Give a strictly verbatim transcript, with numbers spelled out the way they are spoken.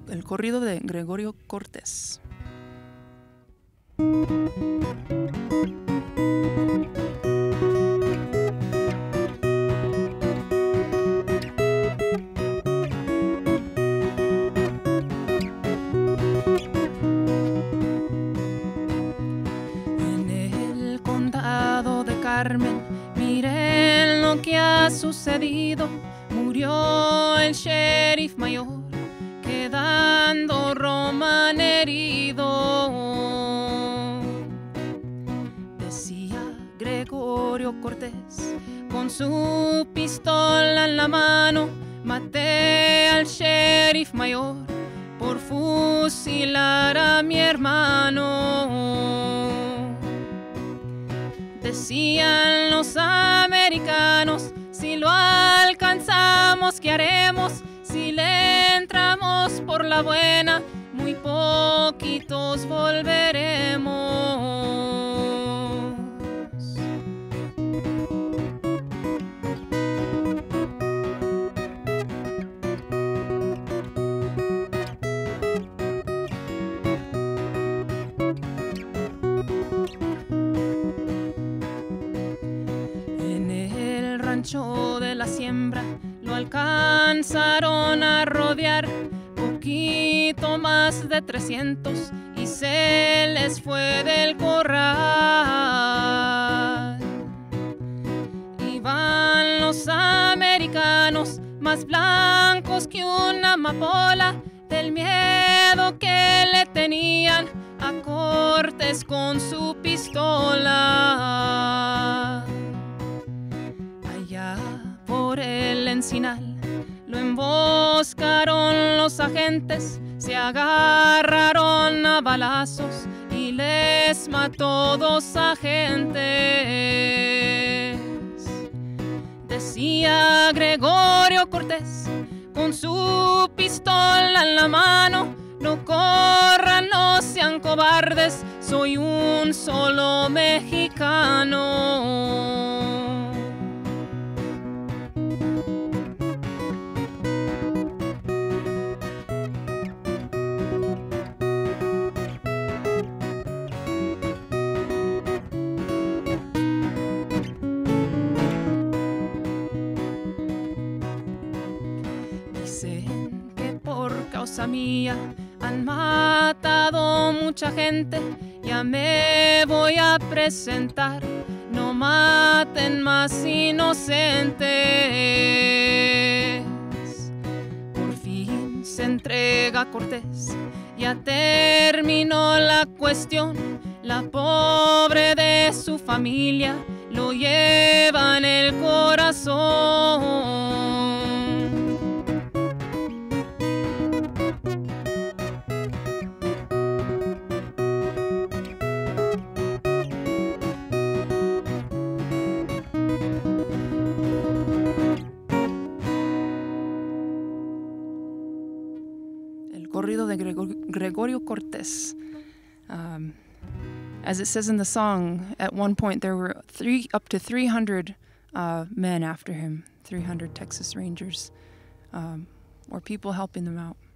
el corrido de Gregorio Cortés. En el condado de Carmen, miren lo que ha sucedido. Murió el sheriff mayor, quedando Roman herido. Decía Gregorio Cortés, con su pistola en la mano, maté al sheriff mayor por fusilar a mi hermano. Decían los americanos, si lo alcanzamos, ¿qué haremos? Si le entramos por la buena, muy poquitos volveremos. En el rancho de la siembra lo alcanzaron a rodear, poquito más de trescientos, y se les fue del corral. Iban los americanos más blancos que una amapola, del miedo que le tenían a Cortés con su pistola. Allá por el Encinal lo emboscaron los agentes, se agarraron a balazos y les mató dos agentes. Decía Gregorio Cortés, con su pistola en la mano, no corran, no sean cobardes, soy un solo mexicano. Dicen que por causa mía han matado mucha gente, ya me voy a presentar, no maten más inocentes. Por fin se entrega Cortés, ya terminó la cuestión, la pobre de su familia lo lleva en el corazón. Corrido de Gregor- Gregorio Cortés. Um, as it says in the song, at one point there were three, up to three hundred uh, men after him, three hundred Texas Rangers, um, or people helping them out.